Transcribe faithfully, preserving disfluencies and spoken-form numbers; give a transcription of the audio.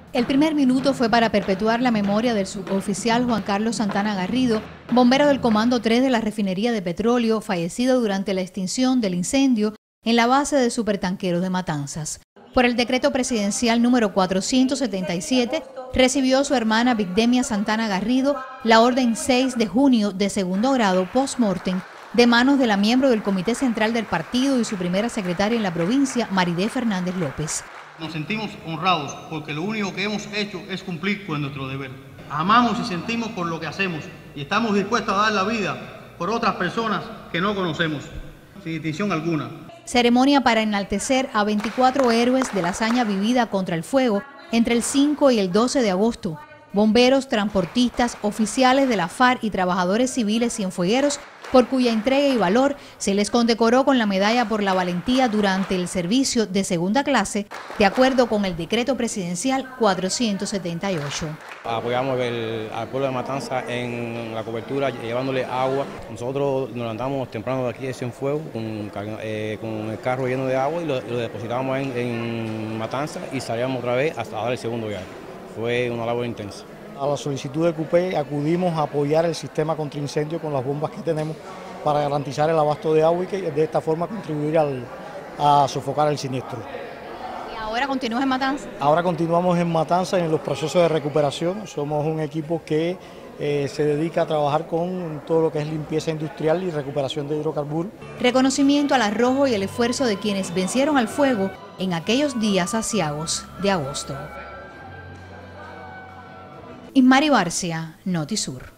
El primer minuto fue para perpetuar la memoria del suboficial Juan Carlos Santana Garrido, bombero del Comando tres de la Refinería de Petróleo, fallecido durante la extinción del incendio en la base de supertanqueros de Matanzas. Por el decreto presidencial número cuatrocientos setenta y siete, recibió su hermana Vigdemia Santana Garrido la orden seis de junio de segundo grado post-mortem de manos de la miembro del Comité Central del Partido y su primera secretaria en la provincia, Maridé Fernández López. Nos sentimos honrados porque lo único que hemos hecho es cumplir con nuestro deber. Amamos y sentimos por lo que hacemos y estamos dispuestos a dar la vida por otras personas que no conocemos, sin distinción alguna. Ceremonia para enaltecer a veinticuatro héroes de la hazaña vivida contra el fuego entre el cinco y el doce de agosto. Bomberos, transportistas, oficiales de la FARC y trabajadores civiles cienfuegueros, por cuya entrega y valor se les condecoró con la medalla por la valentía durante el servicio de segunda clase, de acuerdo con el decreto presidencial cuatrocientos setenta y ocho. Apoyamos el, al pueblo de Matanzas en la cobertura, llevándole agua. Nosotros nos levantamos temprano de aquí de Cienfuegos con, eh, con el carro lleno de agua y lo, lo depositamos en, en Matanzas y salíamos otra vez hasta dar el segundo viaje. Fue una labor intensa. A la solicitud de CUPE acudimos a apoyar el sistema contra incendio con las bombas que tenemos para garantizar el abasto de agua y que de esta forma contribuir al, a sofocar el siniestro. ¿Y ahora continúas en Matanzas? Ahora continuamos en Matanzas en los procesos de recuperación. Somos un equipo que eh, se dedica a trabajar con todo lo que es limpieza industrial y recuperación de hidrocarburos. Reconocimiento al arrojo y el esfuerzo de quienes vencieron al fuego en aquellos días aciagos de agosto. Ismari Barcia, Notisur.